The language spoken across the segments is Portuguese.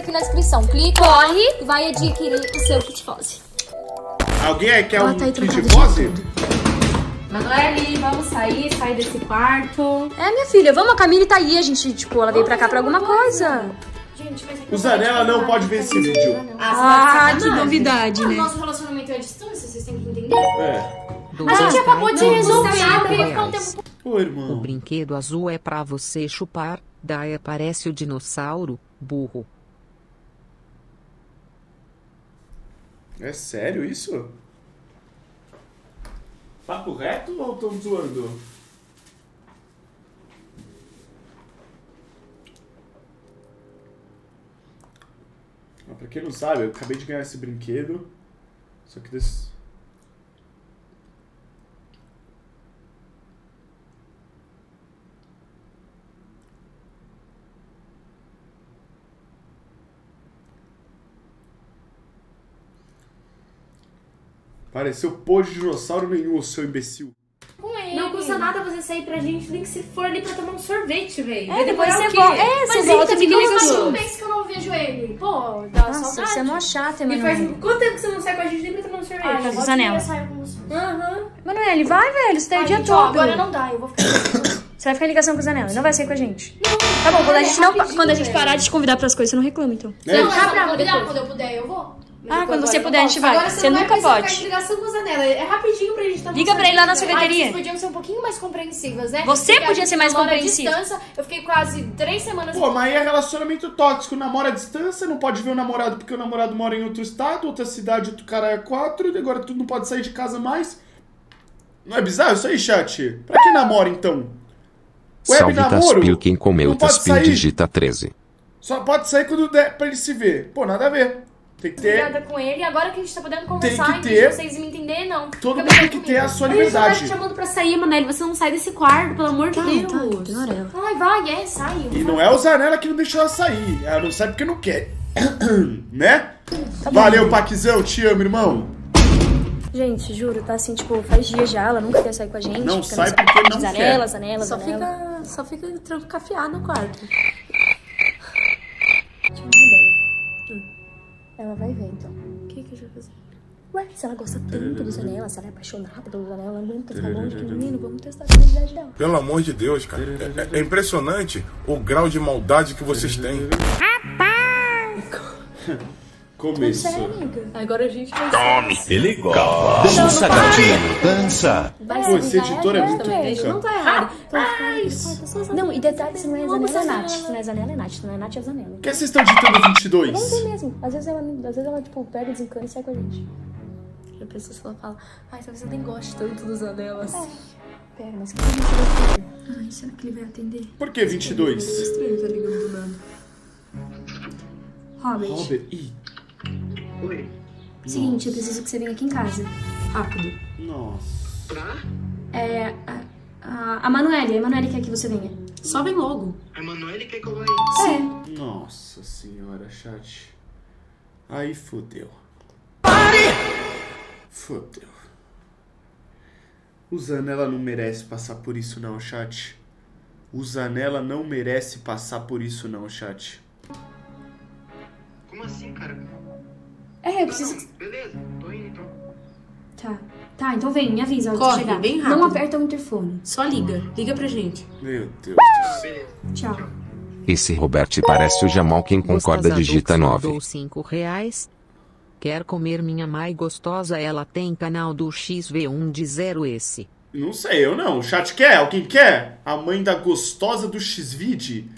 aqui na descrição. Clica, corre e vai adquirir o seu kit Fozzy. Alguém aí quer um tá aí kit Fozzy? Manoeli, vamos sair desse quarto. É, minha filha, vamos, a Camille tá aí, a gente, tipo, ela veio pra cá pra alguma coisa. Gente, mas O Zanella não pode ver esse vídeo. Que novidade, né? Nosso relacionamento é à distância, vocês têm que entender. É. A gente acabou de resolver, eu ia ficar um tempo... Ô, irmão. O brinquedo azul é pra você chupar, daí aparece o dinossauro, burro. É sério isso? Papo reto ou tão zoando? Pra quem não sabe, eu acabei de ganhar esse brinquedo. Só que desse... Pareceu pô de dinossauro nenhum, seu imbecil. Não custa nada você sair pra gente, nem que se for ali pra tomar um sorvete, velho. É, depois você volta. volta. É, você volta, fica um mês que eu não vejo ele. Pô, dá Nossa, saudade. você é mó chata, E faz Manoel. quanto tempo que você não sai com a gente nem pra tomar um sorvete? Ah, já volta e meia eu saio com você. Manoel, vai, velho, você tá aí o dia Gente, todo. ó, agora não dá, eu vou ficar... Você vai ficar em ligação com o Zanella, não vai sair com a gente. Tá bom, quando a gente parar de te convidar pras coisas, você não reclama, então. É, Não, quando eu puder, eu vou. Ah, quando você puder, a gente vai. Agora Você não nunca vai precisar pode. ficar em ligação com a Zanella. É rapidinho pra gente tomar Liga pra ele lá na secretaria. Vocês podiam ser um pouquinho mais compreensivas, né? Você Porque a podia gente ser mais namora à compreensiva. distância, eu fiquei quase 3 semanas... Pô, mas aí é relacionamento tóxico. Namora à distância, não pode ver o namorado porque o namorado mora em outro estado, outra cidade, outro cara é 4, e agora tu não pode sair de casa mais. Não é bizarro isso aí, chat? Pra que namora, então? Salve Taspil, quem comeu não pode Taspil sair. digita 13. Só pode sair quando der pra ele se ver. Pô, nada a ver. Tem que ter... Obrigada com ele, e agora que a gente tá podendo conversar, que em ter- vez de vocês me entenderem, não. Todo Fica mundo tem brigando que comigo. ter a sua Ele já tá liberdade. te chamando pra sair, Manoel, você não sai desse quarto, pelo amor de Deus. ignora ela. Ai, vai, sai. E não é o Zanella que não deixou ela sair. Ela não sai porque não quer. Né? Tá bom. Valeu, Paquizão. Te amo, irmão. Gente, juro, tá assim, tipo, faz dias já, ela nunca quer sair com a gente. Não fica sai nessa- porque não Zanella, quer. Zanella. Só fica trancafiado no quarto. Tinha uma ideia. Ela vai ver, então. O que a gente vai fazer? Ué, se ela gosta tanto do Zanella, se ela é apaixonada pelo Zanella, ela não aguenta ficar longe do menino, vamos testar a habilidade dela. Pelo amor de Deus, cara. É impressionante o grau de maldade que vocês têm. Começo. Sério, amiga? Agora a gente vai... Tome! Ele gosta. Dança, gatinho, dança. Pô, esse editor é muito Não pica. tá errado. Não, e detalhe, se não é Zanella, é Nath. Se não é Zanella, é Nath. Se não é Nath, é Zanella. Por que vocês estão ditando 22? Não tem mesmo. Às vezes ela tipo, pega, desencana e sai com a gente. A pessoa só fala, ai, talvez eu nem goste tanto dos anelas. Pera, mas o que a gente vai fazer? Ai, será que ele vai atender? Por que 22? Estranho, tá ligando do nada. Robert, Robert. Ih, seguinte, eu preciso que você venha aqui em casa. Rápido. nossa. É, a Manoeli quer que você venha. Só vem logo. A Manoeli quer que eu vá É. Nossa senhora, chat. Aí fodeu. Fodeu. O Zanella não merece passar por isso não, chat. O Zanella não merece passar por isso não, chat. Como assim, cara? É, eu preciso... Beleza, tô indo então. Tá, então vem, me avisa a hora que Corre, você chegar. bem rápido. Não aperta o interfone. Só liga. Liga pra gente. Meu Deus. Beleza. Tchau. Esse Robert parece o Jamal, quem concorda digita 9. Mandou R$5. Quer comer minha mãe gostosa? Ela tem canal do XV1 de 0 esse. Não sei, eu não. O chat quer? Alguém quer? A mãe da gostosa do Xvid?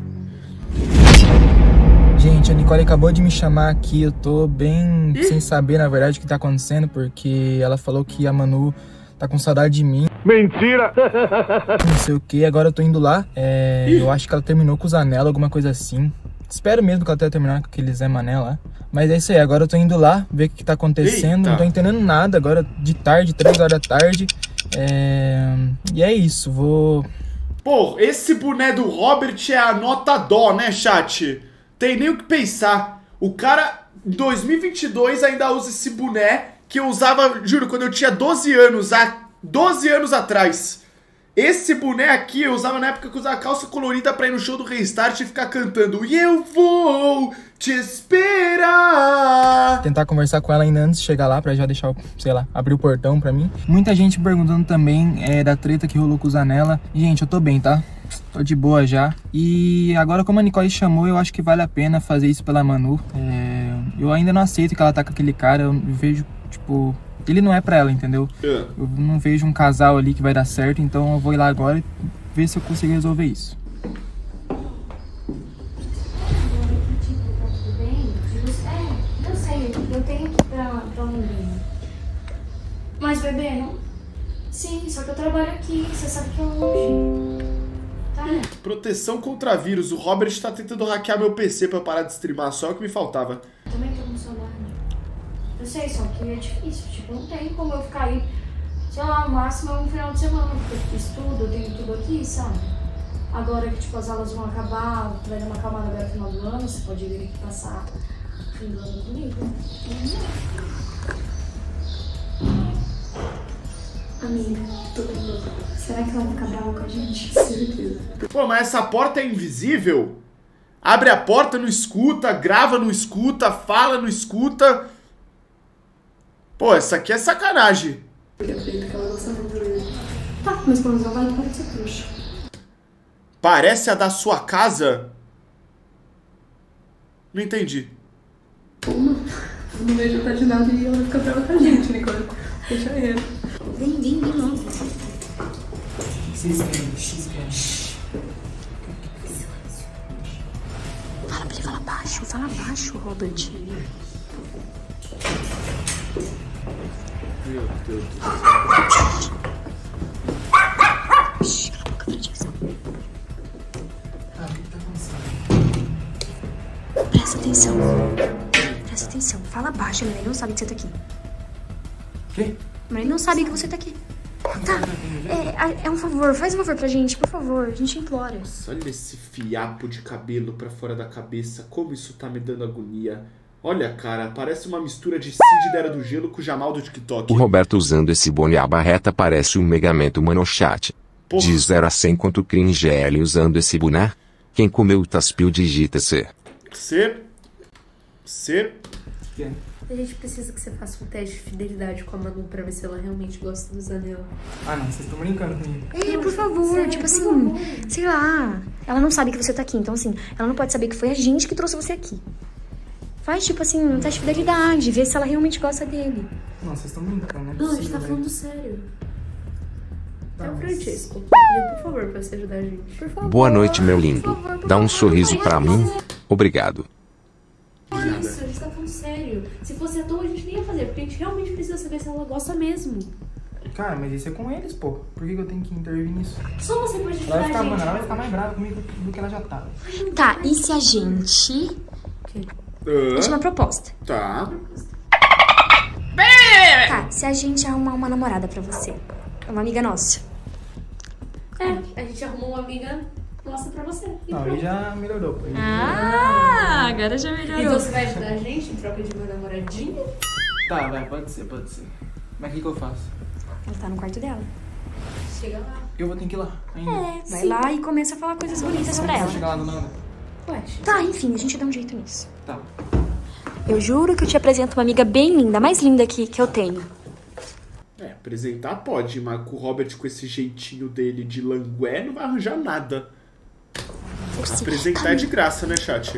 Gente, a Nicole acabou de me chamar aqui, eu tô bem sem saber, na verdade, o que tá acontecendo, porque ela falou que a Manu tá com saudade de mim. Mentira! Não sei o que, agora eu tô indo lá, eu acho que ela terminou com o Zanella, alguma coisa assim. Espero mesmo que ela tenha terminado com aquele Zé Mané lá. Mas é isso aí, agora eu tô indo lá, ver o que tá acontecendo, Eita. não tô entendendo nada, agora de tarde, 3 horas da tarde. E é isso, vou... Pô, esse boné do Robert é a nota dó, né, chat? Tem nem o que pensar. O cara, em 2022, ainda usa esse boné que eu usava, juro, quando eu tinha 12 anos, há 12 anos atrás. Esse boné aqui eu usava na época que eu usava calça colorida pra ir no show do Restart e ficar cantando E eu vou te esperar. Tentar conversar com ela ainda antes de chegar lá, pra já deixar, sei lá, abrir o portão pra mim. Muita gente perguntando também da treta que rolou com o Zanella. Gente, eu tô bem, tá? Tô de boa já. E agora, como a Nicole chamou, eu acho que vale a pena fazer isso pela Manu. Eu ainda não aceito que ela tá com aquele cara. Eu vejo, tipo... Ele não é pra ela, entendeu? Eu não vejo um casal ali que vai dar certo. Então eu vou ir lá agora e ver se eu consigo resolver isso. Eu sei, eu tenho que ir pra Londrina. Mas, bebê, não... Sim, só que eu trabalho aqui, você sabe que é longe. Tá? Proteção contra vírus. O Robert tá tentando hackear meu PC pra eu parar de streamar. Só o que me faltava. Também tô com saudade. Eu sei, só que é difícil. Tipo, não tem como eu ficar aí, sei lá, o máximo é um final de semana. Porque eu fiz tudo, eu tenho tudo aqui, sabe? Agora que, tipo, as aulas vão acabar, vai dar uma acalmada agora no final do ano, você pode vir aqui passar o fim do ano comigo. Amiga, tudo bom? Será que ela vai ficar brava com a gente? Certeza. Pô, mas essa porta é invisível? Abre a porta, não escuta, grava, não escuta, fala, não escuta. Pô, essa aqui é sacanagem. Porque eu acredito que ela gosta muito dele. Tá, mas pelo menos ela vai parar de ser trouxa. Parece a da sua casa? Não entendi. Uma, eu não vejo de nada e ela fica brava com a gente, Nicole. Deixa ele. Vem logo. Fala pra ele, fala baixo, Robert. Meu Deus do céu. Cala a boca, Francesco. Ah, o que tá acontecendo? Presta atenção. Fala baixo, a Maria não sabe que você tá aqui. Quê? A Maria não sabe que você tá aqui. Tá, é um favor, faz um favor pra gente, por favor, a gente implora. Nossa, olha esse fiapo de cabelo pra fora da cabeça, como isso tá me dando agonia. Olha, cara, parece uma mistura de Cid da Era do Gelo com o Jamal do TikTok. O Roberto usando esse boné à barreta parece um megamento manochat. De 0 a 100 quanto cringe é ele usando esse boné? Quem comeu o taspil digita C. A gente precisa que você faça um teste de fidelidade com a Manu pra ver se ela realmente gosta do Zanella. Ah, não, vocês estão brincando comigo. Por favor, tipo assim, sei lá. Ela não sabe que você tá aqui, então assim, ela não pode saber que foi a gente que trouxe você aqui. Faz, tipo assim, um teste de fidelidade, vê se ela realmente gosta dele. Não, vocês estão brincando, né? Não, a gente tá falando sério. Tá, É o Francesco. Por favor, pra você ajudar a gente. Por favor. Boa noite, meu lindo. Dá um sorriso pra mim. Obrigado. Isso, a gente tá falando sério. Se fosse à toa, a gente nem ia fazer, porque a gente realmente precisa saber se ela gosta mesmo. Cara, mas isso é com eles, pô. Por que eu tenho que intervir nisso? Só você pode ajudar Ela vai a ficar, gente. mano, ela vai ficar mais brava comigo do que ela já tá. Tá, e se a gente... Eu tinha uma proposta. Tá. Tá, se a gente arrumar uma namorada pra você. Uma amiga nossa. A gente arrumou uma amiga nossa pra você. E Não, pronto. ele já melhorou, pô. Agora já melhorou. Então você vai ajudar a gente em troca de meu namoradinho? Tá, vai, pode ser. Mas o que eu faço? Ela tá no quarto dela. Chega lá. Eu vou ter que ir lá ainda. Vai lá e começa a falar coisas bonitas pra Vou ela. chegar lá do nada. Ué, Tá, enfim, a gente dá um jeito nisso. Tá. Eu juro que eu te apresento uma amiga bem linda, a mais linda que eu tenho. Apresentar pode, mas com o Robert com esse jeitinho dele de langué não vai arranjar nada. Eu sei. Apresentar é de graça, né, chat?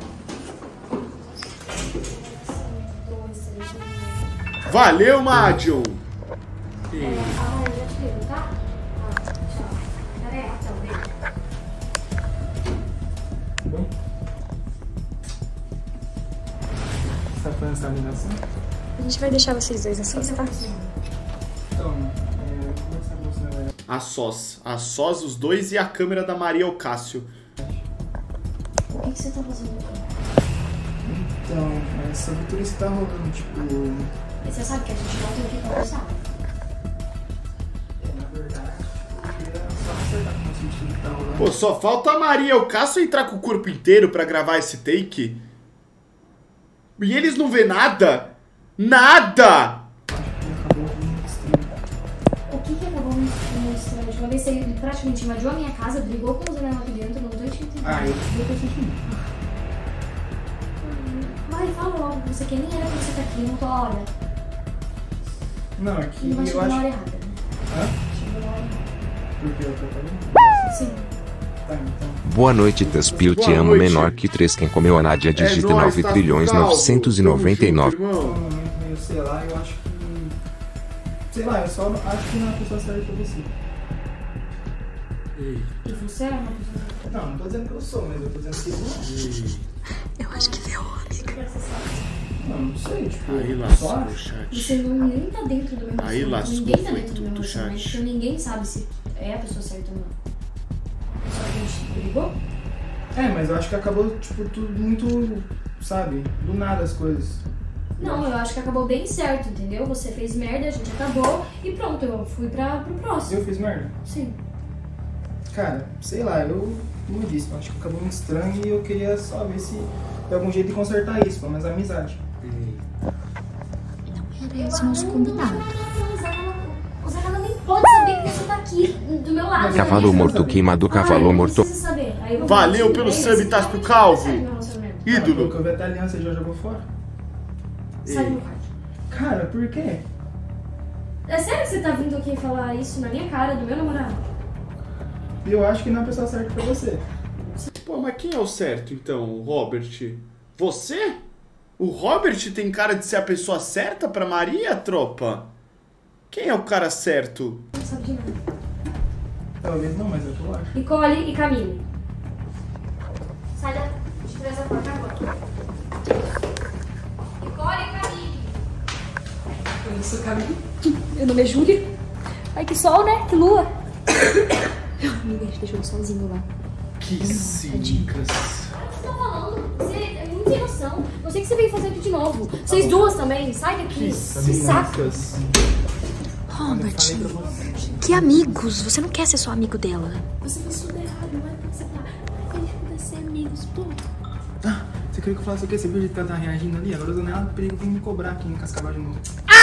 Valeu, Madion! Eu já te ligo, tá? Tchau. Tchau, beijo. Bom? Você tá fazendo essa animação? A gente vai deixar vocês dois assim, tá? Então, eu vou conversar com você, né? A sós, os dois e a câmera da Maria Ocácio. O que você tá fazendo aqui? Então, é sobre tudo isso que tá rolando, tipo... Você sabe que a gente não tem o que conversar. Na verdade, eu queria só acertar com você tudo que tá rolando. Pô, só falta a Maria Ocácio entrar com o corpo inteiro pra gravar esse take. E eles não vê nada? Nada! O que acabou me mostrando? De uma vez você praticamente invadiu a minha casa, brigou com os anões aqui dentro, não tô te entendendo. Ah, eu tô sentindo. Vai, fala logo, você que nem era pra você estar aqui, não tô, olha. Não, é que Não vai eu chegar na hora acho... errada. Hã? Chegou na hora errada. Por que eu tô falando? Sim. Tá, então... Boa noite, Taspio, te Boa amo noite. menor que 3. Quem comeu a Nádia digita nóis, 9 tá trilhões calmo. 999. Tamo junto, Tô irmão. num momento meio, sei lá, eu acho que... Sei lá, eu só acho que não é a pessoa certa pra você. E você é uma pessoa... Não tô dizendo que eu sou, mas eu tô dizendo que eu não. Eu acho que ferrou, amiga. Não sei, tipo... Aí só lascou o acho. chat. Você não, nem tá dentro do meu Aí relacionamento. lascou, Ninguém tá foi dentro do meu tudo, relacionamento. chat. Então ninguém sabe se é a pessoa certa ou não. Só que a gente brigou? É, mas eu acho que acabou, tipo, tudo muito, sabe, do nada as coisas. Não, eu acho que acabou bem certo, entendeu? Você fez merda, a gente acabou e pronto, eu fui pro próximo. Eu fiz merda? Sim. Cara, sei lá, como eu disse, eu acho que acabou muito estranho e eu queria só ver se tem algum jeito de consertar isso, pelo menos a amizade. Era esse nosso combinado. O Zanella nem pode saber que você tá aqui do meu lado. Cavalo morto queimado, cavalo não morto. precisa saber. Aí eu vou Valeu falar pelo assim, sub, "Ei, tá você pro não calvo." sabe meu relacionamento. Pelo que Ídolo. eu vi até a aliança já jogou fora. Sai do meu quarto. Cara, por quê? É sério que você tá vindo aqui falar isso na minha cara, do meu namorado? Eu acho que não é a pessoa certa pra você. Pô, mas quem é o certo então, o Robert? Você? O Robert tem cara de ser a pessoa certa pra Maria, tropa? Quem é o cara certo? Não sabe de nada. Talvez não, mas é o que eu acho. Nicole e Camille. Sai de trás da porta agora. Nicole e Camille. Eu sou Camille. Meu nome é Júlia. Ai, que sol, né? Que lua. Amiga, a gente deixou ele sozinho lá. Que cínicas. O que você tá falando? Você é muito sem noção. Não sei o que você veio fazer aqui de novo. Vocês duas também, sai daqui. Que saco. Robert, que amigos? Você não quer ser só amigo dela. Você fez tudo errado, não é pra você falar. A gente podia ser amigos, pô. Ah, você queria que eu falasse o quê? Você viu o jeito que ela tá reagindo ali? Agora o Zanella perigo vir me cobrar aqui em Cascavel de novo.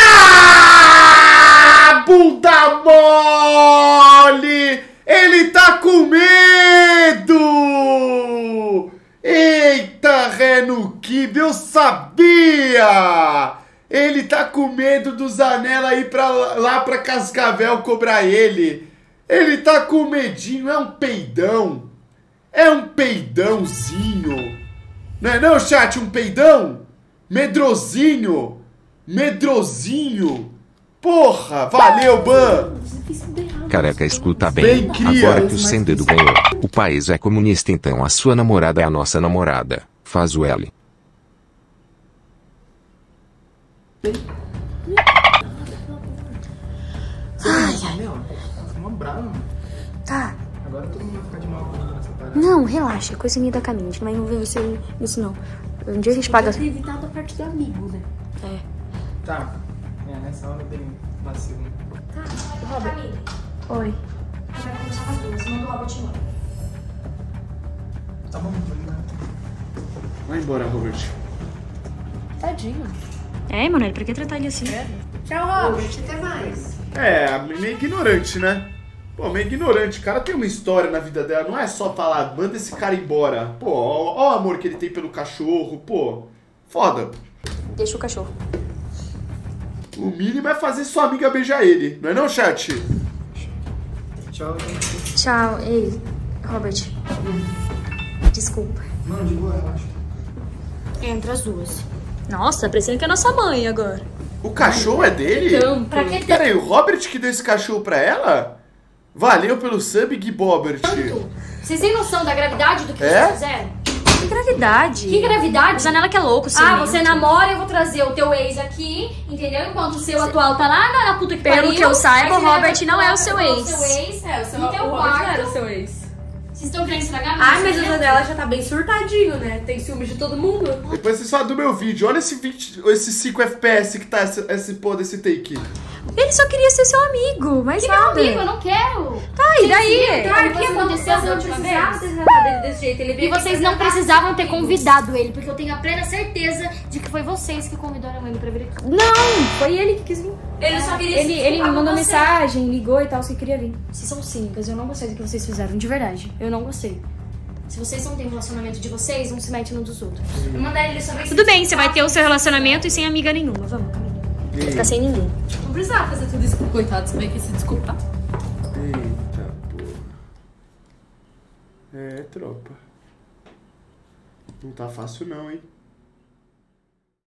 Ah, bunda mole! Ele tá com medo! Eita, Reno Kib, eu sabia! Ele tá com medo do Zanella ir lá pra Cascavel cobrar ele. Ele tá com medinho, é um peidão. É um peidãozinho. Não é não, chat? Um peidão? Medrosinho. Medrosinho. Porra, valeu, Ban. Careca, escuta Bem, bem. cria. Agora que o Sendedo ganhou, o país é comunista, então a sua namorada é a nossa namorada. Faz o L. Ai, Zanella, você é uma brava, mano. tá. Agora todo mundo vai ficar de mal comigo nessa parada. Não, relaxa. Coisa minha da caminho. A gente não vai envolver você nisso, não. Um dia a gente paga... Ter evitado a parte do amigo, né? É. Tá. Nessa hora eu dei um vacilo. Camille, Oi. vai começar com as duas. Manda o Robert embora. Tá bom, vou embora. Vai embora, Robert. Tadinho. É, Manoel, pra que tratar ele assim? Tchau, Robert. Até mais. É, meio ignorante, né? Pô, meio ignorante. O cara tem uma história na vida dela. Não é só falar, manda esse cara embora. Pô, ó o amor que ele tem pelo cachorro. Pô, foda. Deixa o cachorro. O mínimo é fazer sua amiga beijar ele. Não é não, chat? Tchau, gente. Tchau. Ei, Robert. Desculpa. Não, de boa, relaxa. Entre as duas. Nossa, parecendo que é nossa mãe agora. O cachorro é dele? Então, pra que Peraí, o Robert que deu esse cachorro pra ela? Valeu pelo sub, Gui Bobert. Vocês têm noção da gravidade do que É? vocês fizeram? Que gravidade. Que gravidade? O Zanella que é louco, Ah, ciumento. você namora, eu vou trazer o teu ex aqui, entendeu? Enquanto o seu atual tá lá na puta que pariu. Pelo que eu saiba, aí o você Robert leva não é o pra seu o ex. seu ex. É, o seu E teu o Robert não quarto. era o seu ex. Vocês estão querendo estragar meu Ai, mas o casamento? Zanella já tá bem surtadinho, né? Tem ciúmes de todo mundo. Depois vocês falam do meu vídeo. Olha esse 5 FPS que tá esse pô desse take. Ele só queria ser seu amigo, mas Que nada. meu amigo, eu não quero. Tá, e daí? Tá, o que aconteceu da última vez? dele desse jeito. Ele E vocês não precisavam ter convidado ele, porque eu tenho a plena certeza de que foi vocês que convidaram ele pra vir aqui. Não, foi ele que quis vir. Ele só queria Ele me mandou mensagem, ligou e tal, que queria vir. Vocês são cínicas, eu não gostei do que vocês fizeram, de verdade. Eu não gostei. Se vocês não têm relacionamento de vocês, não se metem uns dos outros. Eu mandei ele só ver. Tudo bem, você vai ter o seu relacionamento e sem amiga nenhuma. Vamos, Camila. Vai ficar sem ninguém. Não precisava fazer tudo isso com o coitado, você vai que se desculpar. Eita porra. É, tropa. Não tá fácil não, hein?